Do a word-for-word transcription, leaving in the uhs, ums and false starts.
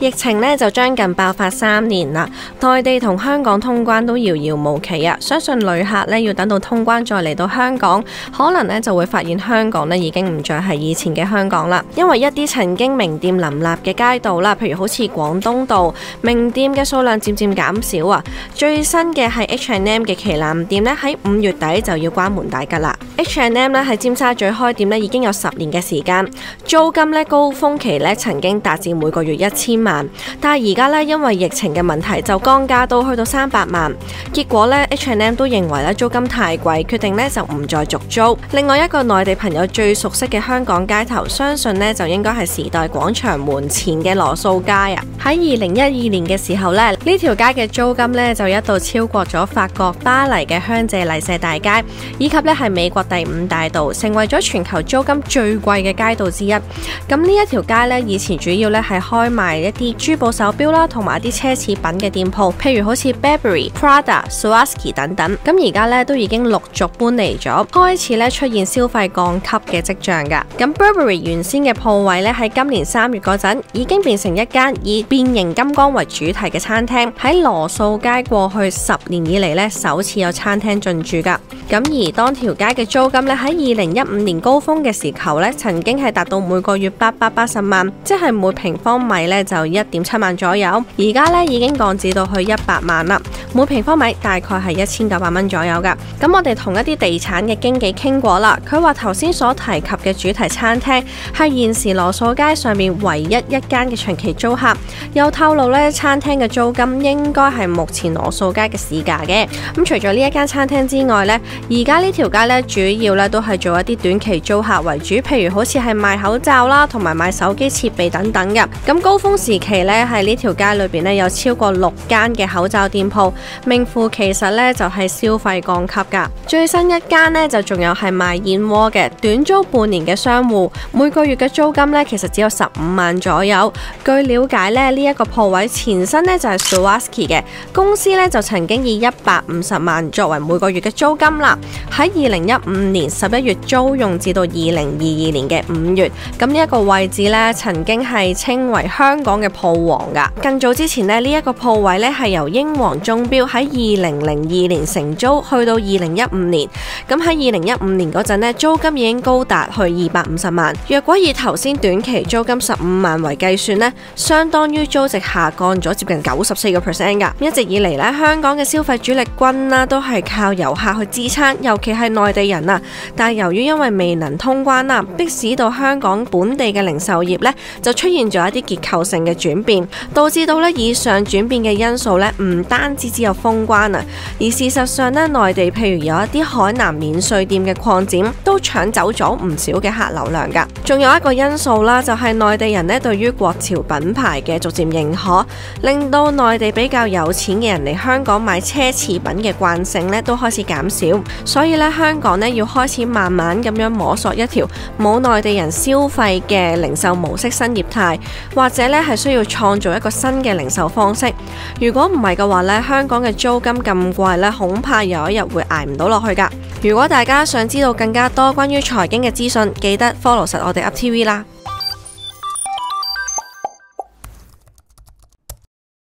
疫情呢就將近爆發三年啦，內地同香港通關都遙遙無期啊！相信旅客呢要等到通關再嚟到香港，可能呢就會發現香港呢已經唔再係以前嘅香港啦。因為一啲曾經名店林立嘅街道啦，譬如好似廣東道，名店嘅數量漸漸減少啊。最新嘅係 H and M 嘅旗艦店呢，喺五月底就要關門大吉啦。H and M 呢喺尖沙咀開店呢已經有十年嘅時間，租金呢高峰期呢曾經達至每個月一千萬，但係而家呢因為疫情嘅問題就降價到去到三百萬，結果呢 H and M 都認為呢租金太貴，決定呢就唔再續租。另外一個內地朋友最熟悉嘅香港街頭，相信呢就應該係時代廣場門前嘅羅素街啊！喺二零一二年嘅時候呢，呢條街嘅租金呢就一度超過咗法國巴黎嘅香榭麗舍大街，以及呢係美國第五大道，成為咗全球租金最貴嘅街道之一。咁呢一條街呢，以前主要呢係開賣一啲珠寶手錶啦，同埋一啲奢侈品嘅店鋪，譬如好似 Burberry、Prada、Swarovski 等等。咁而家呢都已經陸續搬離咗，開始呢出現消費降級嘅跡象㗎。咁 Burberry 原先嘅鋪位呢，喺今年三月嗰陣已經變成一間以變形金剛為主題嘅餐廳，喺羅素街過去十年以嚟呢，首次有餐廳進駐㗎。咁而當條街嘅租金呢，喺二零一五年高峰嘅時候呢，曾經係達到每個月八百八十萬，即係每平方米呢就一點七萬左右。而家呢已經降至到去一百萬啦，每平方米大概係一千九百蚊左右㗎。咁我哋同一啲地產嘅經紀傾過啦，佢話頭先所提及嘅主題餐廳係現時羅素街上面唯一一間嘅長期租客，又透露呢餐廳嘅租金應該係目前羅素街嘅市價嘅。咁除咗呢一間餐廳之外呢，而家呢條街呢主要呢都係做一啲短期租客為主，譬如好似係賣口罩啦，同埋賣手機設備等等嘅。咁高峰時期呢，喺呢條街裏邊呢有超過六間嘅口罩店鋪，名副其實呢就係消費降級噶。最新一間呢就仲有係賣燕窩嘅，短租半年嘅商戶，每個月嘅租金呢其實只有十五萬左右。據了解呢，呢一個鋪位前身呢就係 Swarovski 嘅公司呢，就曾經以一百五十萬作為每個月嘅租金啦。喺二零一五年十一月租用至到二零二二年嘅五月，咁呢一個位置呢，曾經係稱為香港嘅鋪王噶。更早之前呢，呢、這、一個鋪位呢係由英皇鐘錶喺二零零二年承租，去到二零一五年。咁喺二零一五年嗰陣呢，租金已經高達去二百五十萬。若果以頭先短期租金十五萬為計算呢，相當於租值下降咗接近九十四個 percent 噶。一直以嚟呢，香港嘅消費主力軍啦，都係靠遊客去支撐，尤其係內地人啊。但係由於因為未能通關啦，迫使到香港本地嘅零售業呢，就出現咗一啲結構性嘅轉變，導致到呢以上轉變嘅因素呢，唔單止只有封關啊，而事實上呢，內地譬如有一啲海南免稅店嘅擴展，都搶走咗唔少嘅客流量噶。仲有一個因素啦，就係內地人呢對於國潮品牌嘅逐漸認可，令到內地比較有錢嘅人嚟香港買奢侈品嘅慣性呢都開始減少，所以呢，香港呢要開始慢慢咁樣摸索一條冇內地人消費嘅零售模式新業態，或者呢係需要創造一個新嘅零售方式。如果唔係嘅話呢，香港嘅租金咁貴呢，恐怕有一日會捱唔到落去噶。如果大家想知道更加多關於財經嘅資訊，記得 follow 實我哋 UpTV 啦。